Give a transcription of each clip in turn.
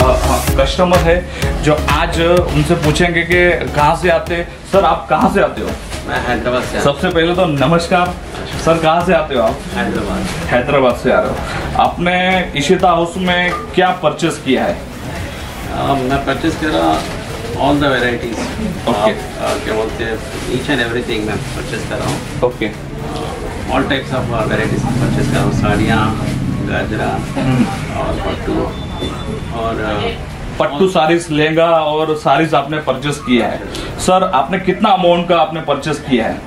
Customer है जो आज उनसे पूछेंगे कि कहाँ से आते हैं। सर आप कहाँ से आते हो? मैं हैदराबाद से। सबसे पहले तो नमस्कार सर, कहाँ से आते हो आप? हैदराबाद से आ रहे हो। आपने इशिता हाउस में क्या परचेस किया है? मैं परचेस कर रहा ऑल द वेराइटीज। ओके, क्या बोलते हैं, ईच एंड एवरीथिंग मैं परचेस कर रहा हूँ। Okay, all types of varieties purchase कर रहा हूँ। साड़ियाँ, गाजरा और पट्टू साड़ीज, लहंगा और साड़ीज आपने परचेस किया है। सर आपने कितना अमाउंट का आपने परचेस किया है?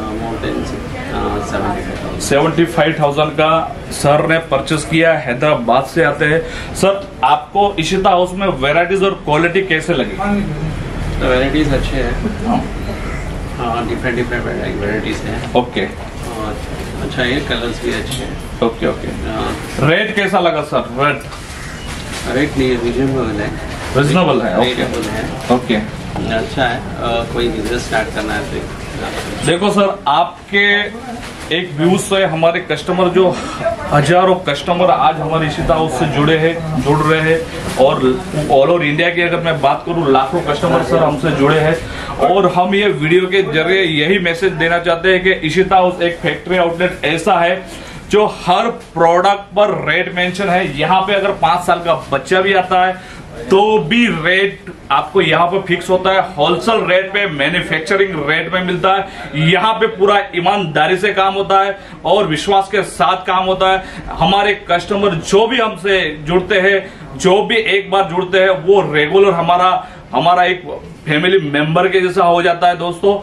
75,000 का सर ने परचेस किया। हैदराबाद से आते हैं। सर आपको इशिता हाउस में वैरायटीज और क्वालिटी कैसे लगी? तो वैरायटीज अच्छे हैं, डिफरेंट वैरायटीज हैं। ओके, अच्छा है, कलर्स भी अच्छे हैं। Okay okay. रेट कैसा लगा सर? रेट रीजनेबल है। रीजनेबल है, ओके, अच्छा है। कोई बिजनेस स्टार्ट करना है तो देखो सर, आपके एक व्यूज से हमारे कस्टमर जो हजारों कस्टमर आज हमारे इशिता हाउस से जुड़ रहे हैं और ऑल ओवर इंडिया की अगर मैं बात करूं लाखों कस्टमर सर हमसे जुड़े हैं। और हम ये वीडियो के जरिए यही मैसेज देना चाहते हैं कि इशिता हाउस एक फैक्ट्री आउटलेट ऐसा है जो हर प्रोडक्ट पर रेट मेंशन है। यहाँ पे अगर 5 साल का बच्चा भी आता है तो भी रेट आपको यहाँ पे फिक्स होता है। होलसेल रेट पे, मैन्युफैक्चरिंग रेट में मिलता है। यहाँ पे पूरा ईमानदारी से काम होता है और विश्वास के साथ काम होता है। हमारे कस्टमर जो भी हमसे जुड़ते हैं, जो भी एक बार जुड़ते हैं, वो रेगुलर हमारा एक फैमिली मेंबर के जैसा हो जाता है। दोस्तों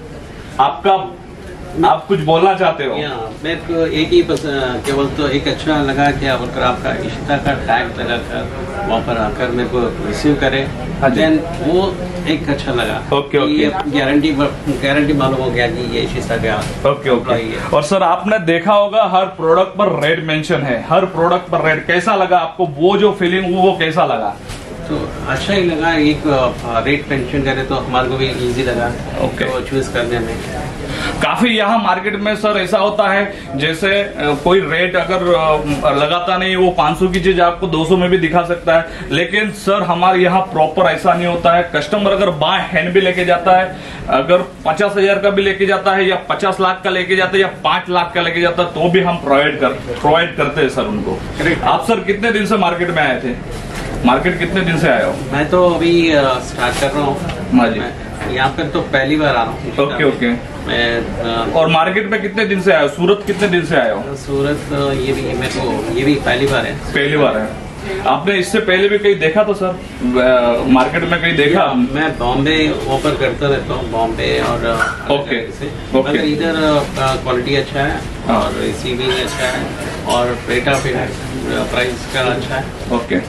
आप कुछ बोलना चाहते हो? मैं तो एक ही केवल तो एक अच्छा लगा कि अगर आपका इशिता का टैग लगाकर वहाँ पर आकर मेरे को रिसीव करे, देन वो एक अच्छा लगा। ओके, ये गारंटी मालूम हो गया कि ये इशिता का ओके। और सर आपने देखा होगा हर प्रोडक्ट पर रेट मेंशन है, हर प्रोडक्ट पर रेट। कैसा लगा आपको? वो जो फीलिंग वो कैसा लगा? तो अच्छा ही लगा। एक रेट मेंशन करे तो हमारे को भी इजी लगा तो चूज करने में। काफी यहाँ मार्केट में सर ऐसा होता है जैसे कोई रेट अगर लगाता नहीं, वो 500 की चीज आपको 200 में भी दिखा सकता है। लेकिन सर हमारे यहाँ प्रॉपर ऐसा नहीं होता है। कस्टमर अगर बाय हैंड भी लेके जाता है, अगर 50,000 का भी लेके जाता है या 50 लाख का लेके जाता है या 5 लाख का लेके जाता है तो भी हम प्रोवाइड करते हैं सर उनको। आप सर कितने दिन से मार्केट में आए थे? मार्केट कितने दिन से आए हो? मैं तो अभी स्टार्ट कर रहा हूँ। हाँ जी, यहाँ पर तो पहली बार आ रहा हूँ। Okay okay. मैं और मार्केट में कितने दिन से आए हो? सूरत कितने दिन से आए हो? सूरत ये भी पहली बार है। पहली बार है। आपने इससे पहले भी कहीं देखा तो सर मार्केट में कहीं देखा? मैं बॉम्बे ऑफर करता रहता हूँ, बॉम्बे और ओके, मगर इधर क्वालिटी अच्छा है और रिसीविंग अच्छा है और रेट ऑफ प्राइस का अच्छा है। ओके,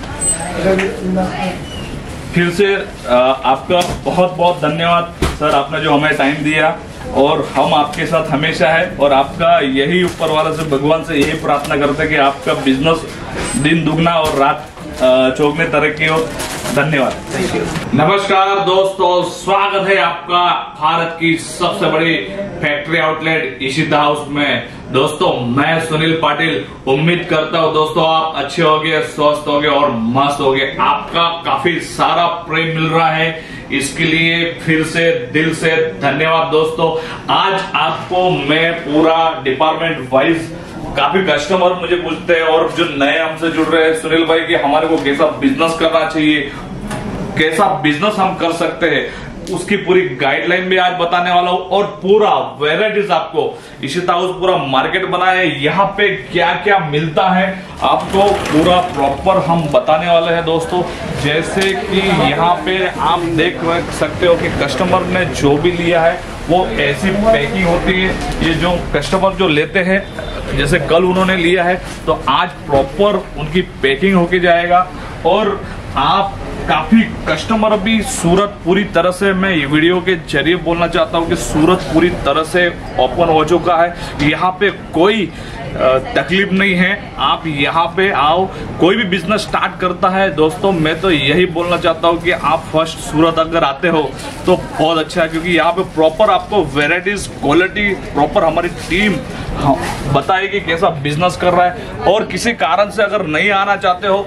फिर से आपका बहुत बहुत धन्यवाद सर, आपने जो हमें टाइम दिया और हम आपके साथ हमेशा है। और आपका यही ऊपर वाला से भगवान से यही प्रार्थना करते हैं कि आपका बिजनेस दिन दुगना और रात चौगुनी तरक्की हो। धन्यवाद। नमस्कार दोस्तों, स्वागत है आपका भारत की सबसे बड़ी फैक्ट्री आउटलेट इशिता हाउस में। दोस्तों मैं सुनील पाटिल, उम्मीद करता हूँ दोस्तों आप अच्छे होंगे, स्वस्थ होंगे और मस्त होंगे। आपका काफी सारा प्रेम मिल रहा है, इसके लिए फिर से दिल से धन्यवाद दोस्तों। आज आपको मैं पूरा डिपार्टमेंट वाइज काफी कस्टमर मुझे पूछते हैं और जो नए हमसे जुड़ रहे हैं, सुनील भाई कि हमारे को कैसा बिजनेस करना चाहिए, कैसा बिजनेस हम कर सकते हैं, उसकी पूरी गाइडलाइन भी आज बताने वाला हूं। और पूरा वेराइटीज आपको इशिता हाउस पूरा मार्केट बनाया है, यहाँ पे क्या क्या मिलता है आपको पूरा प्रॉपर हम बताने वाले हैं दोस्तों। जैसे कि यहाँ पे आप देख सकते हो कि कस्टमर ने जो भी लिया है वो ऐसी पैकिंग होती है। ये जो कस्टमर जो लेते हैं, जैसे कल उन्होंने लिया है तो आज प्रॉपर उनकी पैकिंग होके जाएगा। और आप काफी कस्टमर भी सूरत पूरी तरह से, मैं वीडियो के जरिए बोलना चाहता हूं कि सूरत पूरी तरह से ओपन हो चुका है। यहाँ पे कोई तकलीफ नहीं है, आप यहाँ पे आओ। कोई भी बिजनेस स्टार्ट करता है दोस्तों, मैं तो यही बोलना चाहता हूँ कि आप फर्स्ट सूरत अगर आते हो तो बहुत अच्छा है, क्योंकि यहाँ पे प्रॉपर आपको वेराइटीज, क्वालिटी प्रॉपर हमारी टीम बताएगी कैसा बिजनेस कर रहा है। और किसी कारण से अगर नहीं आना चाहते हो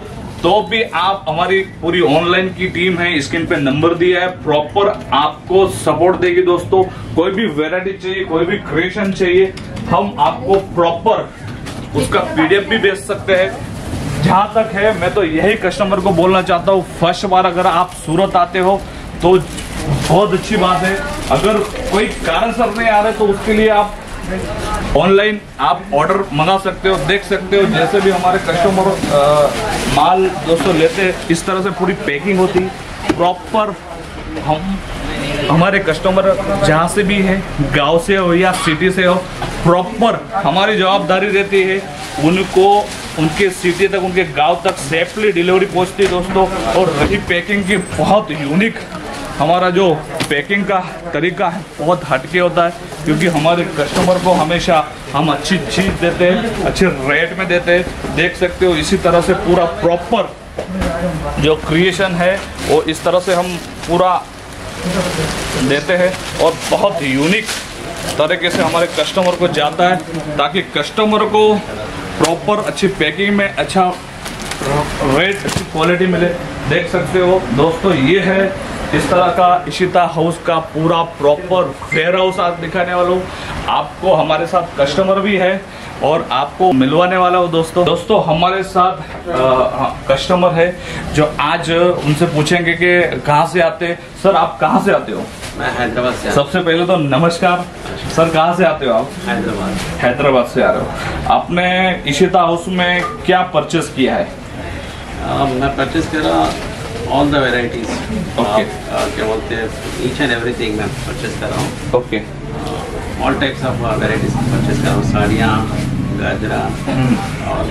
तो भी आप, हमारी पूरी ऑनलाइन की टीम है, स्क्रीन पे नंबर दिया है, प्रॉपर आपको सपोर्ट देगी दोस्तों। कोई भी वैरायटी चाहिए, कोई भी क्रिएशन चाहिए, हम आपको प्रॉपर उसका पीडीएफ भी भेज सकते हैं। जहां तक है, मैं तो यही कस्टमर को बोलना चाहता हूँ, फर्स्ट बार अगर आप सूरत आते हो तो बहुत अच्छी बात है। अगर कोई कारण सर नहीं आ रहे तो उसके लिए आप ऑनलाइन आप ऑर्डर मंगा सकते हो, देख सकते हो। जैसे भी हमारे कस्टमर माल दोस्तों लेते हैं, इस तरह से पूरी पैकिंग होती प्रॉपर। हम हमारे कस्टमर जहाँ से भी है, गांव से हो या सिटी से हो, प्रॉपर हमारी जवाबदारी रहती है उनको उनके सिटी तक, उनके गांव तक सेफली डिलीवरी पहुंचती है दोस्तों। और रही पैकिंग की, बहुत यूनिक हमारा जो पैकिंग का तरीका है बहुत हटके होता है, क्योंकि हमारे कस्टमर को हमेशा हम अच्छी चीज़ देते हैं, अच्छे रेट में देते हैं। देख सकते हो इसी तरह से पूरा प्रॉपर जो क्रिएशन है वो इस तरह से हम पूरा देते हैं और बहुत यूनिक तरीके से हमारे कस्टमर को जाता है, ताकि कस्टमर को प्रॉपर अच्छी पैकिंग में अच्छा रेट, अच्छी क्वालिटी मिले। देख सकते हो दोस्तों, ये है इस तरह का इशिता हाउस का पूरा प्रॉपर फेयर हाउस आज दिखाने वाला हूँ आपको। हमारे साथ कस्टमर भी है और आपको मिलवाने वाला हूँ दोस्तों। हमारे साथ कस्टमर है जो आज उनसे पूछेंगे कि कहाँ से आते हैं। सर, आप कहाँ से आते हो? मैं हैदराबाद से। सबसे पहले तो नमस्कार सर, कहाँ से आते हो आप? हैदराबाद से आ रहे हो। आपने इशिता हाउस में क्या परचेस किया है? मैं परचेस कर रहा ऑल द वेराइटीज। ओके, क्या बोलते हैं, ईच एंड एवरीथिंग मैं परचेस कर रहा हूँ। Okay, all types of varieties purchase कर रहा हूँ। साड़ियाँ, गाजरा और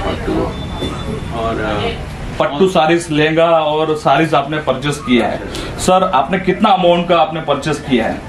पट्टू साड़ीज, लहंगा और साड़ीज आपने परचेस किया है। सर, आपने कितना अमाउंट का आपने परचेस किया है?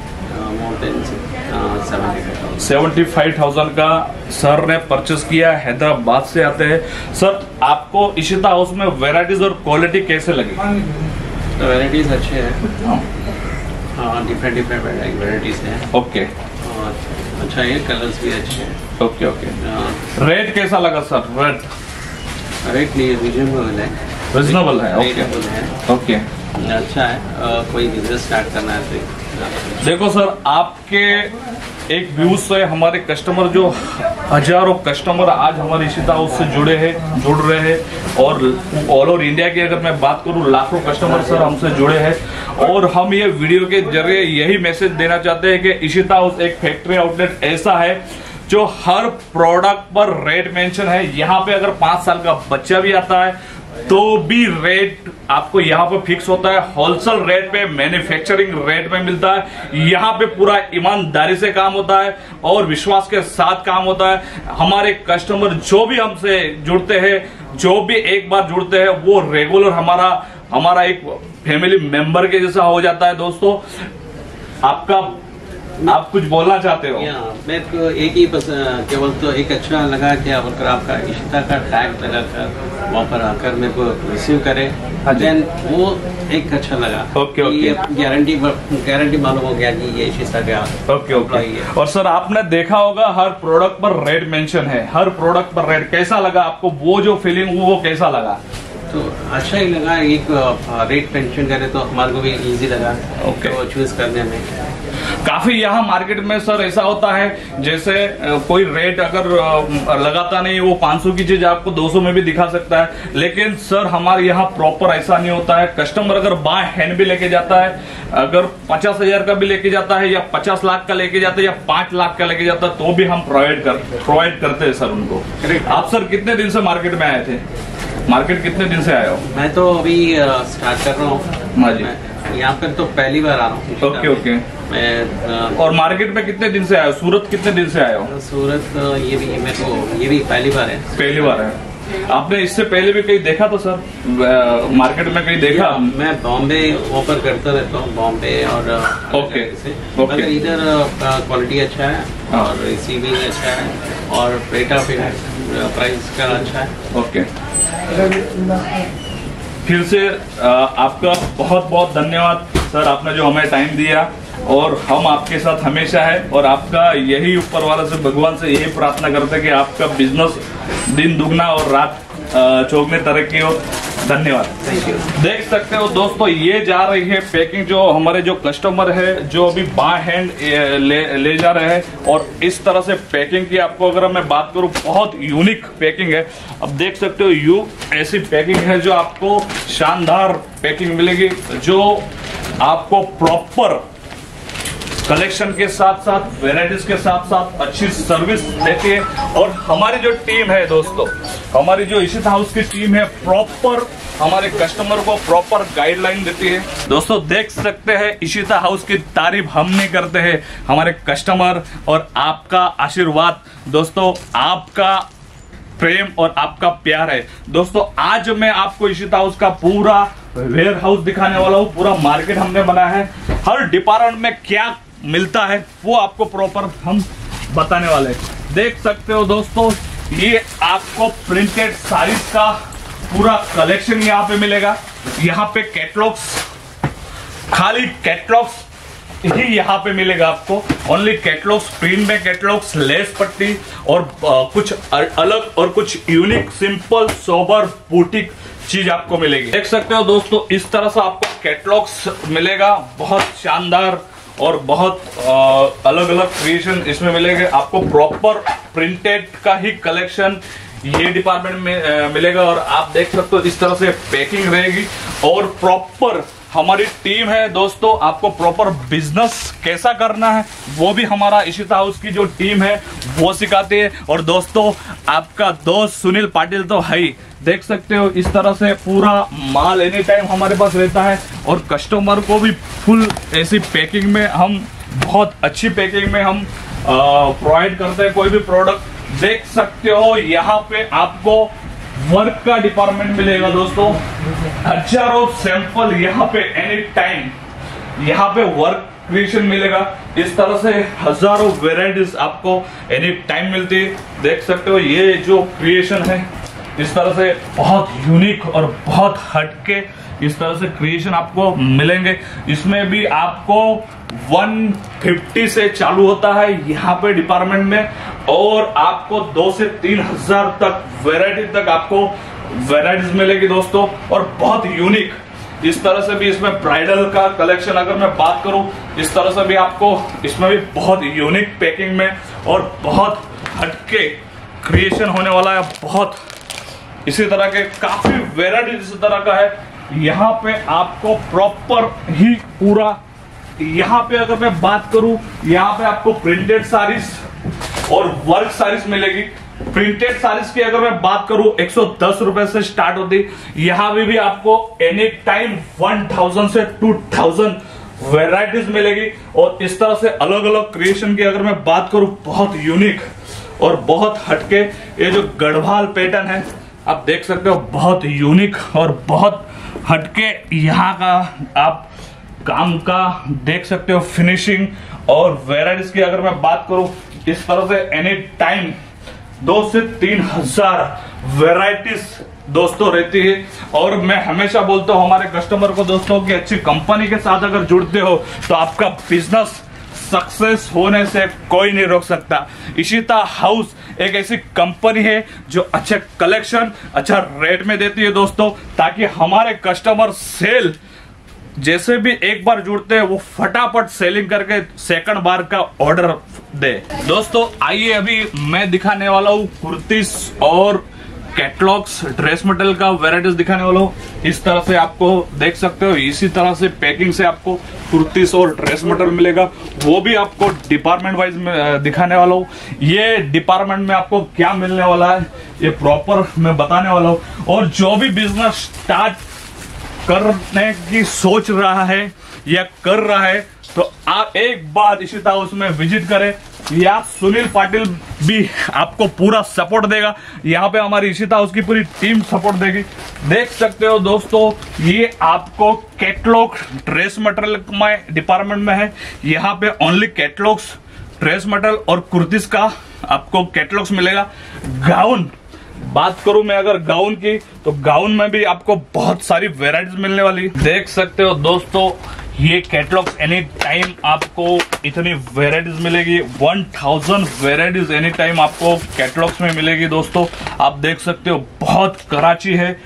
75,000 का सर ने परचेस किया। हैदराबाद से आते हैं। सर, आपको इशिता हाउस में वैरायटीज और क्वालिटी कैसे लगी? तो वैरायटीज अच्छे हैं, डिफरेंट वैरायटीज हैं। ओके, अच्छा है, कलर्स भी अच्छे हैं। Okay okay. रेट कैसा लगा सर? रेट रीजनेबल है। रीजनेबल है, ओके। अच्छा है, कोई बिजनेस स्टार्ट करना है तो। देखो सर, आपके एक व्यूज से हमारे कस्टमर, जो हजारों कस्टमर आज हमारे इशिता हाउस से जुड़ रहे हैं और ऑल ओवर इंडिया की अगर मैं बात करूं, लाखों कस्टमर सर हमसे जुड़े हैं। और हम ये वीडियो के जरिए यही मैसेज देना चाहते हैं कि इशिता हाउस एक फैक्ट्री आउटलेट ऐसा है जो हर प्रोडक्ट पर रेट मेंशन है। यहाँ पे अगर 5 साल का बच्चा भी आता है तो भी रेट आपको यहाँ पे फिक्स होता है। होलसेल रेट पे, मैन्युफैक्चरिंग रेट में मिलता है। यहाँ पे पूरा ईमानदारी से काम होता है और विश्वास के साथ काम होता है। हमारे कस्टमर जो भी हमसे जुड़ते हैं, जो भी एक बार जुड़ते हैं, वो रेगुलर हमारा एक फैमिली मेंबर के जैसा हो जाता है दोस्तों। आप कुछ बोलना चाहते हो? मैं तो एक ही क्या बोलते, एक अच्छा लगा कि अगर आपका इशिता का टैग लगा कर वहाँ पर आकर मेरे को रिसीव करे, देन वो एक अच्छा लगा। ओके। गारंटी मालूम हो गया कि ये इशिता का। ओके। और सर, आपने देखा होगा हर प्रोडक्ट पर रेट मेंशन है, हर प्रोडक्ट पर रेट। कैसा लगा आपको? वो जो फीलिंग वो कैसा लगा? तो अच्छा ही लगा। एक रेट मेंशन करे तो हमारे को भी इजी लगा तो चूज करने में। काफी यहाँ मार्केट में सर ऐसा होता है, जैसे कोई रेट अगर लगाता नहीं, वो 500 की चीज आपको 200 में भी दिखा सकता है। लेकिन सर हमारे यहाँ प्रॉपर ऐसा नहीं होता है। कस्टमर अगर बाय हैंड भी लेके जाता है, अगर 50,000 का भी लेके जाता है या 50 लाख का लेके जाता है या 5 लाख का लेके जाता है, तो भी हम प्रोवाइड करते हैं सर उनको। आप सर कितने दिन से मार्केट में आए थे? मार्केट कितने दिन से आए हो? मैं तो अभी स्टार्ट कर रहा हूँ। हाँ जी। यहाँ पर तो पहली बार आ रहा हूँ। ओके। मैं और मार्केट में कितने दिन से आए हो? सूरत कितने दिन से आए हो? सूरत ये भी पहली बार है। पहली बार है। आपने इससे पहले भी कहीं देखा तो सर मार्केट में कहीं देखा? मैं बॉम्बे ऑफर करता रहता हूँ, बॉम्बे और ओके। मगर इधर क्वालिटी अच्छा है और रिसीविंग अच्छा है और रेट ऑफ प्राइस का अच्छा है। ओके। फिर से आपका बहुत बहुत धन्यवाद सर, आपने जो हमें टाइम दिया और हम आपके साथ हमेशा है। और आपका यही ऊपर वाला से, भगवान से यही प्रार्थना करते हैं कि आपका बिजनेस दिन दुगना और रात चौगुनी तरक्की हो। धन्यवाद। Thank you. देख सकते हो दोस्तों, ये जा रही है पैकिंग, जो हमारे जो कस्टमर है जो अभी बाय हैंड ले जा रहे हैं। और इस तरह से पैकिंग की आपको अगर मैं बात करूं, बहुत यूनिक पैकिंग है। अब देख सकते हो ऐसी पैकिंग है जो आपको शानदार पैकिंग मिलेगी, जो आपको प्रॉपर कलेक्शन के साथ साथ वेराइटीज के साथ साथ अच्छी सर्विस देती है। और हमारी जो टीम है दोस्तों, हमारी जो इशिता हाउस की टीम है, प्रॉपर हमारे कस्टमर को प्रॉपर गाइडलाइन देती है। दोस्तों देख सकते हैं, इशिता हाउस की तारीफ हम नहीं करते हैं, हमारे कस्टमर और आपका आशीर्वाद, दोस्तों आपका प्रेम और आपका प्यार है। दोस्तों आज मैं आपको इशिता हाउस का पूरा वेयर हाउस दिखाने वाला हूँ। पूरा मार्केट हमने बनाया है, हर डिपार्टमेंट में क्या मिलता है वो आपको प्रॉपर हम बताने वाले हैं। देख सकते हो दोस्तों, ये आपको प्रिंटेड साड़ीज का पूरा कलेक्शन यहाँ पे मिलेगा। यहाँ पे कैटलॉग्स, खाली कैटलॉग्स ही यहाँ पे मिलेगा आपको। ओनली कैटलॉग्स, प्रिंट में कैटलॉग्स, लेस पट्टी और कुछ अलग और कुछ यूनिक सिंपल सोबर बुटीक चीज आपको मिलेगी। देख सकते हो दोस्तों, इस तरह से आपको कैटलॉग्स मिलेगा, बहुत शानदार और बहुत अलग अलग क्रिएशन इसमें मिलेंगे आपको। प्रॉपर प्रिंटेड का ही कलेक्शन ये डिपार्टमेंट में मिलेगा। और आप देख सकते हो इस तरह से पैकिंग रहेगी। और प्रॉपर हमारी टीम है दोस्तों, आपको प्रॉपर बिजनेस कैसा करना है वो भी हमारा इशिता हाउस की जो टीम है वो सिखाती है। और दोस्तों आपका दोस्त सुनील पाटिल तो है ही, देख सकते हो इस तरह से पूरा माल एनी टाइम हमारे पास रहता है। और कस्टमर को भी फुल ऐसी पैकिंग में हम, बहुत अच्छी पैकिंग में हम प्रोवाइड करते हैं कोई भी प्रोडक्ट। देख सकते हो यहाँ पे आपको वर्क का डिपार्टमेंट मिलेगा दोस्तों, हजारों सैंपल यहाँ पे एनी टाइम यहाँ पे वर्क क्रिएशन मिलेगा। इस तरह से हजारों वेराइटीज आपको एनी टाइम मिलती है। देख सकते हो ये जो क्रिएशन है इस तरह से बहुत यूनिक और बहुत हटके इस तरह से क्रिएशन आपको मिलेंगे। इसमें भी आपको 150 से चालू होता है यहाँ पे डिपार्टमेंट में, और आपको 2 से 3 हजार तक वैरायटी तक आपको वैरायटीज मिलेगी दोस्तों। और बहुत यूनिक इस तरह से भी इसमें ब्राइडल का कलेक्शन अगर मैं बात करूं, इस तरह से भी आपको इसमें भी बहुत यूनिक पैकिंग में और बहुत हटके क्रिएशन होने वाला है। बहुत इसी तरह के काफी वेराइटी इसी तरह का है। यहाँ पे आपको प्रॉपर ही पूरा, यहाँ पे अगर मैं बात करूं, यहाँ पे आपको प्रिंटेड साड़ीज और वर्क साड़ीज मिलेगी। प्रिंटेड साड़ीज की अगर मैं बात करूं 110 रुपए से स्टार्ट होती, यहाँ भी आपको एनी टाइम 1000 से 2000 वेराइटीज मिलेगी। और इस तरह से अलग अलग क्रिएशन की अगर मैं बात करूं, बहुत यूनिक और बहुत हटके ये जो गढ़वाल पैटर्न है आप देख सकते हो, बहुत यूनिक और बहुत हटके यहाँ का आप काम का देख सकते हो फिनिशिंग। और वेराइटीज की अगर मैं बात करूं, इस तरह से एनी टाइम 2 से 3 हजार वेराइटीज दोस्तों रहती है। और मैं हमेशा बोलता हूं हमारे कस्टमर को दोस्तों कि अच्छी कंपनी के साथ अगर जुड़ते हो तो आपका बिजनेस सक्सेस होने से कोई नहीं रोक सकता। इशिता हाउस एक ऐसी कंपनी है जो अच्छे कलेक्शन, अच्छा रेट में देती है दोस्तों, ताकि हमारे कस्टमर सेल जैसे भी एक बार जुड़ते हैं वो फटाफट सेलिंग करके सेकंड बार का ऑर्डर दे। दोस्तों आइए अभी मैं दिखाने वाला हूँ कुर्तीस और कैटलॉग्स, ड्रेस मटेरियल का वेराइटीज दिखाने वाला हूँ। इस तरह से आपको देख सकते हो, इसी तरह से पैकिंग से आपको कुर्तीस और ड्रेस मटेरियल मिलेगा। वो भी आपको डिपार्टमेंट वाइज में दिखाने वाला हूँ। ये डिपार्टमेंट में आपको क्या मिलने वाला है ये प्रॉपर मैं बताने वाला हूँ। और जो भी बिजनेस स्टार्ट करने की सोच रहा है या कर रहा है तो आप एक बार इशिता हाउस में विजिट करें। या सुनील पाटिल भी आपको पूरा सपोर्ट देगा, यहाँ पे हमारी इशिता हाउस की पूरी टीम सपोर्ट देगी। देख सकते हो दोस्तों, ये आपको कैटलॉग ड्रेस मटेरियल में डिपार्टमेंट में है। यहाँ पे ओनली कैटलॉग्स, ड्रेस मटेरियल और कुर्तीस का आपको कैटलॉग्स मिलेगा। गाउन बात करूं मैं अगर गाउन की, तो गाउन में भी आपको बहुत सारी वेराइटीज मिलने वाली। देख सकते हो दोस्तों, ये कैटलॉग्स एनी टाइम आपको इतनी वेराइटीज मिलेगी। 1000 वेराइटीज एनी टाइम आपको कैटलॉग्स में मिलेगी दोस्तों। आप देख सकते हो बहुत कराची है,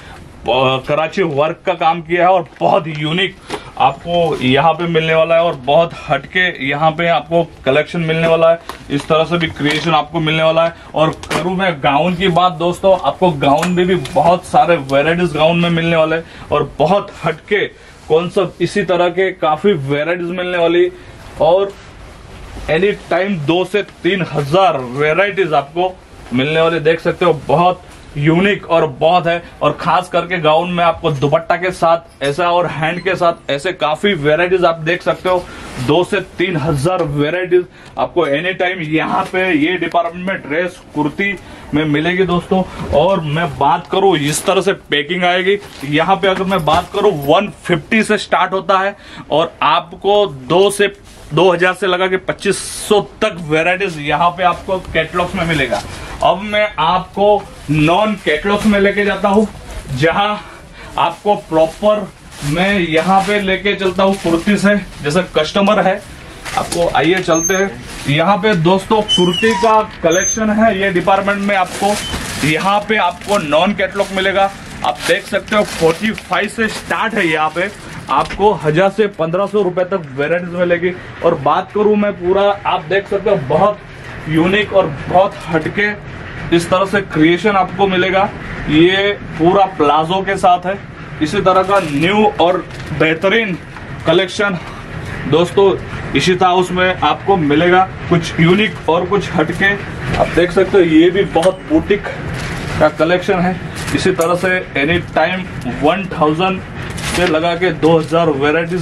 कराची वर्क का काम किया है और बहुत यूनिक आपको यहाँ पे मिलने वाला है और बहुत हटके यहाँ पे आपको कलेक्शन मिलने वाला है। इस तरह से भी क्रिएशन आपको मिलने वाला है। और करूँ मैं गाउन की बात दोस्तों, आपको गाउन में भी बहुत सारे वेराइटीज गाउन में मिलने वाले और बहुत हटके कॉन्सेप्ट इसी तरह के काफी वेराइटीज मिलने वाली और एनी टाइम 2 से 3 हजार वेराइटीज आपको मिलने वाले। देख सकते हो बहुत यूनिक और बहुत है। और खास करके गाउन में आपको दुपट्टा के साथ ऐसा और हैंड के साथ ऐसे काफी वेराइटीज आप देख सकते हो। 2 से 3 हजार वेराइटीज आपको एनी टाइम यहाँ पे ये डिपार्टमेंट में ड्रेस कुर्ती में मिलेगी दोस्तों। और मैं बात करूं इस तरह से पैकिंग आएगी। यहाँ पे अगर मैं बात करूं 150 से स्टार्ट होता है और आपको 2000 से लगा के 2500 तक वेराइटीज यहाँ पे आपको कैटलॉग्स में मिलेगा। अब मैं आपको नॉन कैटलॉग्स में लेके जाता हूँ जहां आपको प्रॉपर मैं यहाँ पे लेके चलता हूँ कुर्ती से। जैसे कस्टमर है आपको, आइए चलते हैं। यहाँ पे दोस्तों कुर्ती का कलेक्शन है। ये डिपार्टमेंट में आपको यहाँ पे आपको नॉन कैटलॉग मिलेगा। आप देख सकते हो 45 से स्टार्ट है। यहाँ पे आपको 1000 से 1500 रुपए तक वेराइटीज मिलेगी। और बात करूं मैं पूरा, आप देख सकते हो बहुत यूनिक और बहुत हटके इस तरह से क्रिएशन आपको मिलेगा। ये पूरा प्लाजो के साथ है। इसी तरह का न्यू और बेहतरीन कलेक्शन दोस्तों इशिता हाउस में आपको मिलेगा। कुछ यूनिक और कुछ हटके आप देख सकते हो। ये भी बहुत बुटीक का कलेक्शन है। इसी तरह से एनी टाइम 1000 से लगा के 2000 वेराइटीज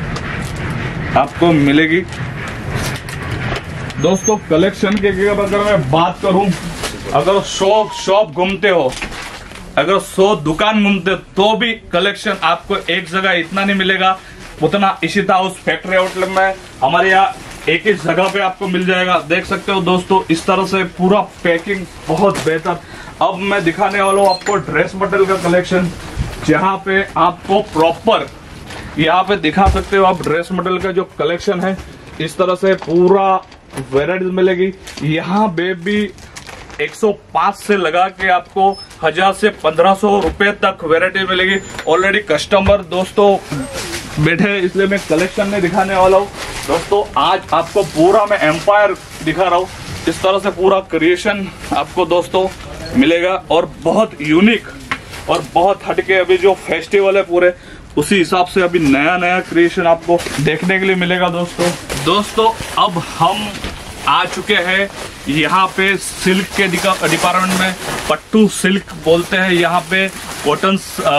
आपको मिलेगी दोस्तों। कलेक्शन के अगर मैं बात करूं, अगर 100 शॉप घूमते हो, अगर 100 दुकान घूमते तो भी कलेक्शन आपको एक जगह इतना नहीं मिलेगा उतना इशिता हाउस फैक्ट्री आउटलेट में हमारे यहाँ एक ही जगह पे आपको मिल जाएगा। देख सकते हो दोस्तों इस तरह से पूरा पैकिंग बहुत बेहतर। अब मैं दिखाने वाला हूँ आपको ड्रेस मटेरियल का कलेक्शन, जहाँ पे आपको प्रॉपर यहाँ पे दिखा सकते हो आप ड्रेस मटेरियल का जो कलेक्शन है। इस तरह से पूरा वेराइटीज मिलेगी। यहाँ पे भी 105 से लगा के आपको 1000 से 1500 रुपए तक वेराइटी मिलेगी। ऑलरेडी कस्टमर दोस्तों बैठे हैं इसलिए मैं कलेक्शन नहीं दिखाने वाला हूँ दोस्तों। आज आपको पूरा मैं एम्पायर दिखा रहा हूँ। इस तरह से पूरा क्रिएशन आपको दोस्तों मिलेगा और बहुत यूनिक और बहुत हटके। अभी जो फेस्टिवल है पूरे उसी हिसाब से अभी नया नया क्रिएशन आपको देखने के लिए मिलेगा दोस्तों। अब हम आ चुके हैं यहाँ पे सिल्क के डिपार्टमेंट में। पट्टू सिल्क बोलते हैं यहाँ पे। कॉटन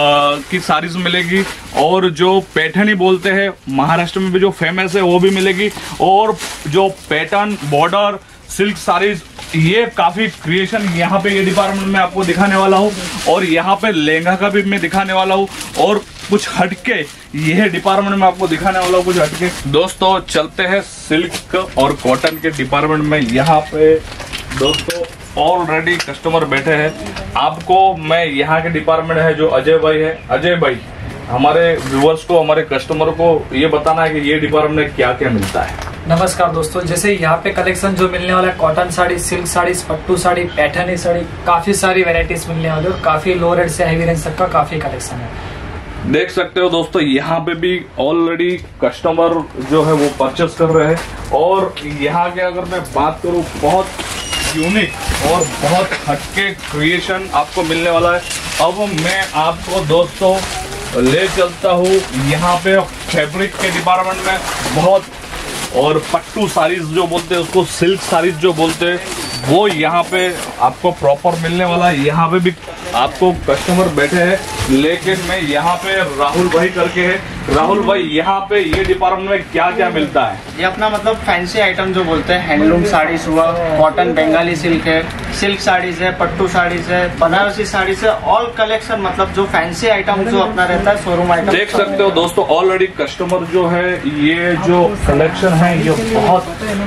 की साड़ीज मिलेगी और जो पैठनी बोलते हैं महाराष्ट्र में भी जो फेमस है वो भी मिलेगी। और जो पैटर्न बॉर्डर सिल्क साड़ीज ये काफी क्रिएशन यहाँ पे ये डिपार्टमेंट में आपको दिखाने वाला हूँ। और यहाँ पे लहंगा का भी मैं दिखाने वाला हूँ और कुछ हटके यह डिपार्टमेंट में आपको दिखाने वाला हूँ कुछ हटके। दोस्तों चलते हैं सिल्क और कॉटन के डिपार्टमेंट में। यहाँ पे दोस्तों ऑलरेडी कस्टमर बैठे हैं। आपको मैं यहाँ के डिपार्टमेंट है जो अजय भाई है, अजय भाई हमारे व्यूअर्स को हमारे कस्टमर को ये बताना है कि ये डिपार्टमेंट में क्या क्या मिलता है। नमस्कार दोस्तों, जैसे यहाँ पे कलेक्शन जो मिलने वाला है कॉटन साड़ी, सिल्क साड़ी, पट्टू साड़ी, पैठनी साड़ी, काफी सारी वेराइटीज मिलने वाली है और काफी लो रेट से हैवी रेंज तक का काफी कलेक्शन है। देख सकते हो दोस्तों यहाँ पे भी ऑलरेडी कस्टमर जो है वो परचेस कर रहे हैं। और यहाँ के अगर मैं बात करूँ बहुत यूनिक और बहुत हटके क्रिएशन आपको मिलने वाला है। अब मैं आपको दोस्तों ले चलता हूँ यहाँ पे फैब्रिक के डिपार्टमेंट में। बहुत और पट्टू साड़ीज जो बोलते हैं उसको सिल्क साड़ीज जो बोलते हैं वो यहाँ पे आपको प्रॉपर मिलने वाला है। यहाँ पे भी आपको कस्टमर बैठे हैं, लेकिन मैं यहाँ पे राहुल भाई करके है। राहुल भाई यहाँ पे ये डिपार्टमेंट में क्या क्या मिलता है? ये अपना मतलब फैंसी आइटम जो बोलते हैं, हैंडलूम साड़ीज हुआ, कॉटन बंगाली सिल्क है, सिल्क साड़ीज है, पट्टू साड़ीज है, बनारसी साड़ीज है, ऑल कलेक्शन मतलब जो फैंसी आइटम जो अपना रहता है शोरूम आइटम। देख सकते हो दोस्तों ऑलरेडी कस्टमर जो है ये जो कलेक्शन है ये बहुत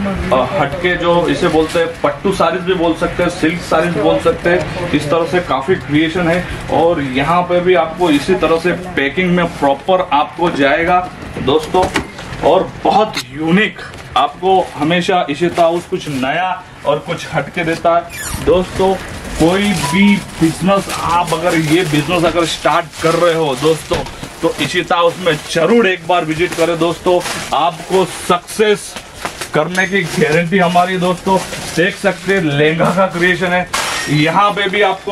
हटके जो इसे बोलते हैं पट्टू साड़ीज भी बोल सकते हैं, सिल्क साड़ीज बोल सकते हैं। इस तरह से काफी क्रिएशन है और यहाँ पे भी आपको इसी तरह से पैकिंग में प्रॉपर आपको जाएगा दोस्तों। और बहुत यूनिक आपको हमेशा इशिता हाउस कुछ नया और कुछ हटके देता है दोस्तों। कोई भी बिजनेस आप अगर ये बिजनेस अगर स्टार्ट कर रहे हो दोस्तों, तो इशिता हाउस में जरूर एक बार विजिट करें दोस्तों, आपको सक्सेस करने की गारंटी हमारी दोस्तों। देख सकते हैं लहंगा का क्रिएशन है, यहाँ पे भी आपको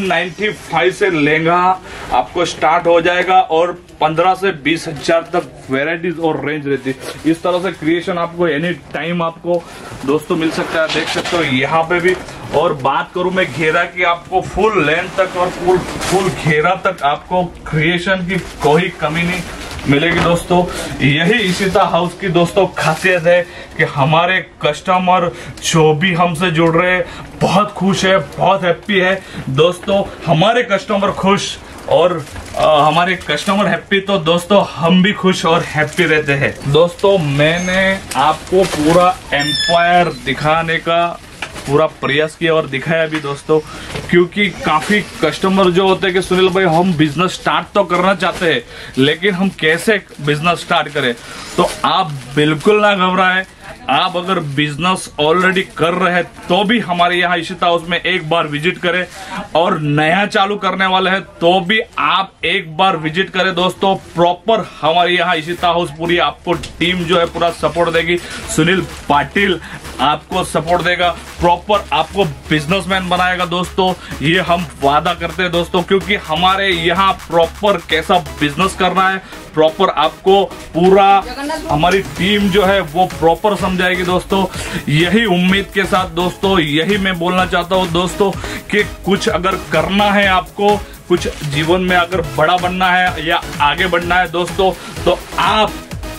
195 से लहंगा आपको स्टार्ट हो जाएगा और 15 से 20 हजार तक वेराइटीज और रेंज रहती है। इस तरह से क्रिएशन आपको एनी टाइम आपको दोस्तों मिल सकता है। देख सकते हो यहाँ पे भी। और बात करूं मैं घेरा की, आपको फुल लेंथ तक और फुल घेरा तक आपको क्रिएशन की कोई कमी नहीं मिलेगी दोस्तों। यही इशिता हाउस की दोस्तों खासियत है कि हमारे कस्टमर जो भी हमसे जुड़ रहे हैं बहुत खुश है, बहुत हैप्पी है दोस्तों। हमारे कस्टमर खुश और हमारे कस्टमर हैप्पी तो दोस्तों हम भी खुश और हैप्पी रहते हैं दोस्तों। मैंने आपको पूरा एम्पायर दिखाने का पूरा प्रयास किया और दिखाया भी दोस्तों, क्योंकि काफी कस्टमर जो होते हैं कि सुनील भाई हम बिजनेस स्टार्ट तो करना चाहते हैं लेकिन हम कैसे बिजनेस स्टार्ट करें, तो आप बिल्कुल ना घबराएं। आप अगर बिजनेस ऑलरेडी कर रहे हैं तो भी हमारे यहाँ इशिता हाउस में एक बार विजिट करें, और नया चालू करने वाले हैं तो भी आप एक बार विजिट करें दोस्तों। प्रॉपर हमारे यहाँ इशिता हाउस पूरी आपको टीम जो है पूरा सपोर्ट देगी। सुनील पाटिल आपको सपोर्ट देगा, प्रॉपर आपको बिजनेसमैन बनाएगा दोस्तों, ये हम वादा करते हैं दोस्तों। क्योंकि हमारे यहाँ प्रॉपर कैसा बिजनेस करना है प्रॉपर आपको पूरा हमारी टीम जो है वो प्रॉपर समझाएगी दोस्तों। यही उम्मीद के साथ दोस्तों, यही मैं बोलना चाहता हूँ दोस्तों कि कुछ अगर करना है आपको, कुछ जीवन में अगर बड़ा बनना है या आगे बढ़ना है दोस्तों, तो आप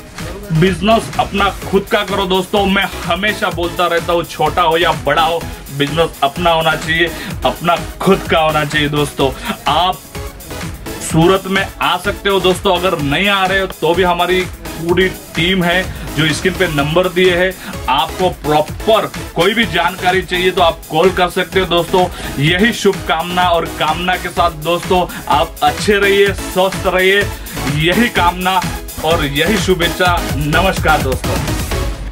बिजनेस अपना खुद का करो दोस्तों। मैं हमेशा बोलता रहता हूँ, छोटा हो या बड़ा हो, बिजनेस अपना होना चाहिए, अपना खुद का होना चाहिए दोस्तों। आप सूरत में आ सकते हो दोस्तों, अगर नहीं आ रहे हो तो भी हमारी पूरी टीम है जो स्क्रीन पे नंबर दिए हैं। आपको प्रॉपर कोई भी जानकारी चाहिए तो आप कॉल कर सकते हो दोस्तों। यही शुभकामना और कामना के साथ दोस्तों आप अच्छे रहिए, स्वस्थ रहिए, यही कामना और यही शुभेच्छा। नमस्कार दोस्तों।